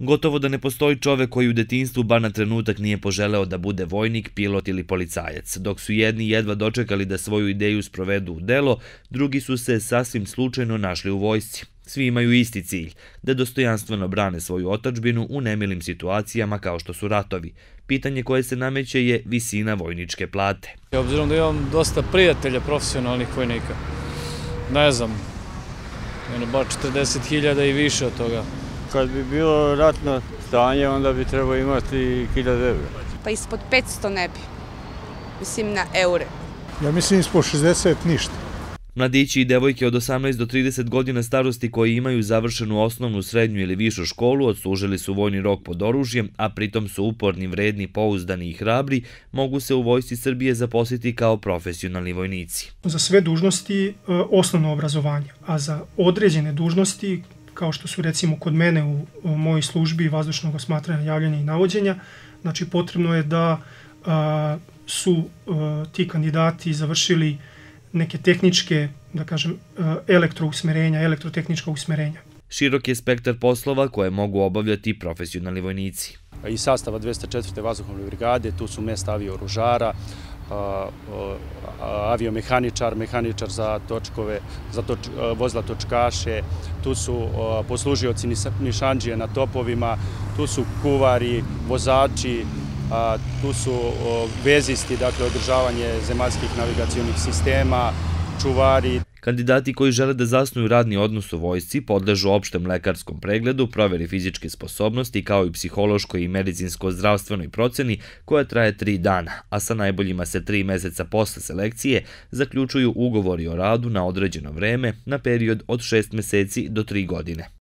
Gotovo da ne postoji čovek koji u detinjstvu bar na trenutak nije poželeo da bude vojnik, pilot ili policajac. Dok su jedni jedva dočekali da svoju ideju sprovedu u delo, drugi su se sasvim slučajno našli u vojsci. Svi imaju isti cilj, da dostojanstveno brane svoju otadžbinu u nemilim situacijama kao što su ratovi. Pitanje koje se nameće je visina vojničke plate. Obzirom da imam dosta prijatelja profesionalnih vojnika, ne znam, bar 40.000 i više od toga. Kad bi bilo ratno stanje, onda bi trebao imati 1000 evra. Pa ispod 500 ne bi. Mislim na eure. Ja mislim ispod 60 ništa. Mladići i devojke od 18 do 30 godina starosti koji imaju završenu osnovnu, srednju ili višu školu odslužili su vojni rok pod oružjem, a pritom su uporni, vredni, pouzdani i hrabri, mogu se u Vojsci Srbije zaposliti kao profesionalni vojnici. Za sve dužnosti osnovno obrazovanje, a za određene dužnosti, kao što su recimo kod mene u mojoj službi vazdušnog osmatranja, javljanja i navođenja, znači potrebno je da su ti kandidati završili neke tehničke, da kažem, elektrousmerenja, elektrotehnička usmerenja. Širok je spektar poslova koje mogu obavljati profesionalni vojnici. Iz sastava 204. vazduhoplovne brigade tu su mesta avio-oružara, aviomehaničar, mehaničar za vozila točkaše, tu su poslužioci nišandžije na topovima, tu su kuvari, vozači, tu su vezisti, dakle održavanje zemaljskih navigacionih sistema, čuvari. Kandidati koji žele da zasnuju radni odnos u vojsci podležu opštem lekarskom pregledu, proveri fizičke sposobnosti kao i psihološkoj i medicinsko-zdravstvenoj proceni koja traje 3 dana, a sa najboljima se 3 meseca posle selekcije zaključuju ugovori o radu na određeno vreme na period od 6 meseci do 3 godine.